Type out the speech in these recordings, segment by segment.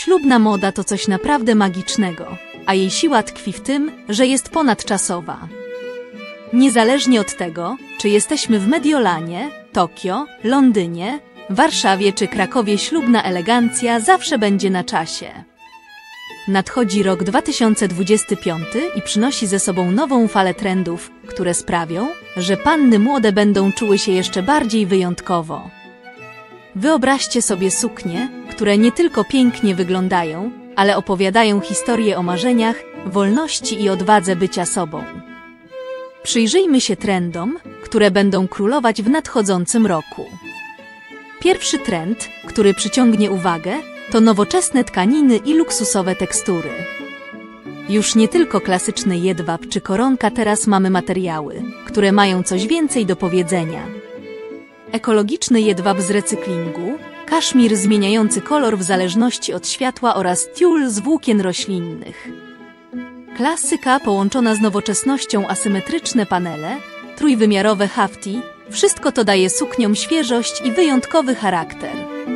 Ślubna moda to coś naprawdę magicznego, a jej siła tkwi w tym, że jest ponadczasowa. Niezależnie od tego, czy jesteśmy w Mediolanie, Tokio, Londynie, Warszawie czy Krakowie, ślubna elegancja zawsze będzie na czasie. Nadchodzi rok 2025 i przynosi ze sobą nową falę trendów, które sprawią, że panny młode będą czuły się jeszcze bardziej wyjątkowo. Wyobraźcie sobie suknie, które nie tylko pięknie wyglądają, ale opowiadają historię o marzeniach, wolności i odwadze bycia sobą. Przyjrzyjmy się trendom, które będą królować w nadchodzącym roku. Pierwszy trend, który przyciągnie uwagę, to nowoczesne tkaniny i luksusowe tekstury. Już nie tylko klasyczny jedwab czy koronka, teraz mamy materiały, które mają coś więcej do powiedzenia. Ekologiczny jedwab z recyklingu, kaszmir zmieniający kolor w zależności od światła oraz tiul z włókien roślinnych. Klasyka połączona z nowoczesnością, asymetryczne panele, trójwymiarowe hafty, wszystko to daje sukniom świeżość i wyjątkowy charakter.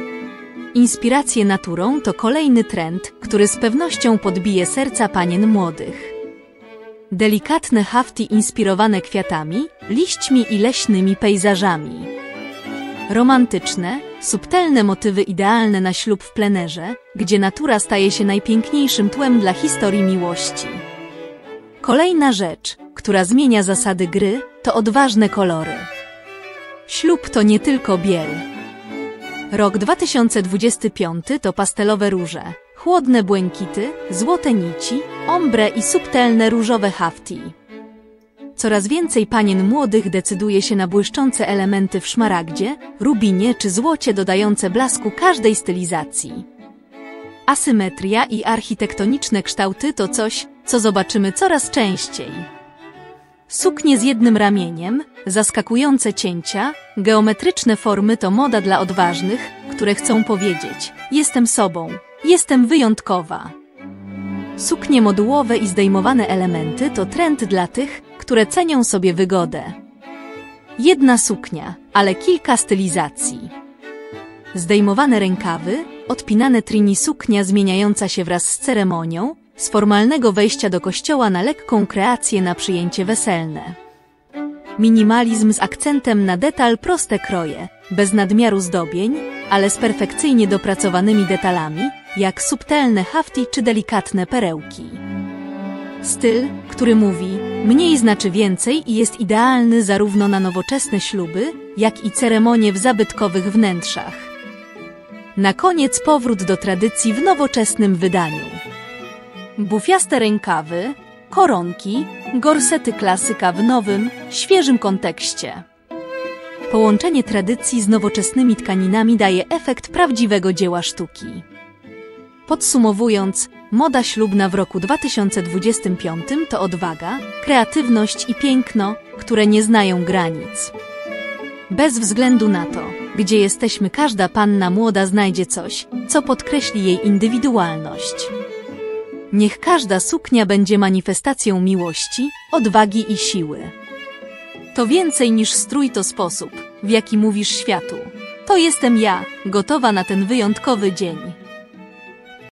Inspiracje naturą to kolejny trend, który z pewnością podbije serca panien młodych. Delikatne hafty inspirowane kwiatami, liśćmi i leśnymi pejzażami. Romantyczne, subtelne motywy idealne na ślub w plenerze, gdzie natura staje się najpiękniejszym tłem dla historii miłości. Kolejna rzecz, która zmienia zasady gry, to odważne kolory. Ślub to nie tylko biel. Rok 2025 to pastelowe róże, chłodne błękity, złote nici, ombre i subtelne różowe hafty. Coraz więcej panien młodych decyduje się na błyszczące elementy w szmaragdzie, rubinie czy złocie dodające blasku każdej stylizacji. Asymetria i architektoniczne kształty to coś, co zobaczymy coraz częściej. Suknie z jednym ramieniem, zaskakujące cięcia, geometryczne formy to moda dla odważnych, które chcą powiedzieć: jestem sobą, jestem wyjątkowa. Suknie modułowe i zdejmowane elementy to trend dla tych, które cenią sobie wygodę. Jedna suknia, ale kilka stylizacji. Zdejmowane rękawy, odpinane trini, suknia zmieniająca się wraz z ceremonią, z formalnego wejścia do kościoła na lekką kreację na przyjęcie weselne. Minimalizm z akcentem na detal, proste kroje, bez nadmiaru zdobień, ale z perfekcyjnie dopracowanymi detalami, jak subtelne hafty czy delikatne perełki. Styl, który mówi: mniej znaczy więcej i jest idealny zarówno na nowoczesne śluby, jak i ceremonie w zabytkowych wnętrzach. Na koniec powrót do tradycji w nowoczesnym wydaniu. Bufiaste rękawy, koronki, gorsety, klasyka w nowym, świeżym kontekście. Połączenie tradycji z nowoczesnymi tkaninami daje efekt prawdziwego dzieła sztuki. Podsumowując, moda ślubna w roku 2025 to odwaga, kreatywność i piękno, które nie znają granic. Bez względu na to, gdzie jesteśmy, każda panna młoda znajdzie coś, co podkreśli jej indywidualność. Niech każda suknia będzie manifestacją miłości, odwagi i siły. To więcej niż strój, to sposób, w jaki mówisz światu: to jestem ja, gotowa na ten wyjątkowy dzień.